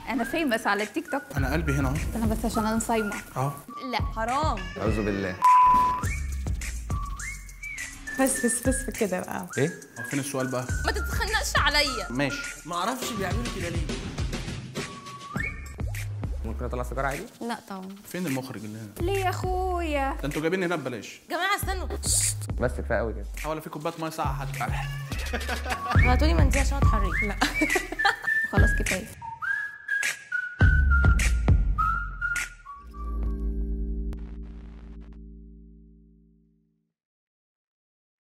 انا فيمس على التيك توك. انا قلبي هنا اهو. انا بس عشان انا صايمه. لا حرام. اعوذ بالله. بس كده بقى. ايه؟ فين السؤال بقى؟ ما تتخنقش عليا. ماشي. ما اعرفش بيعملوا كده ليه. ممكن اطلع سيجاره عادي؟ لا طبعا. فين المخرج اللي هنا؟ ليه يا اخويا؟ ده انتوا جايبيني هنا ببلاش. يا جماعه استنوا. بس كفايه قوي كده. ولا في كوبايه ميه ساقعه حتى. هاتولي منديل عشان اتحرك. لا خلاص كفايه.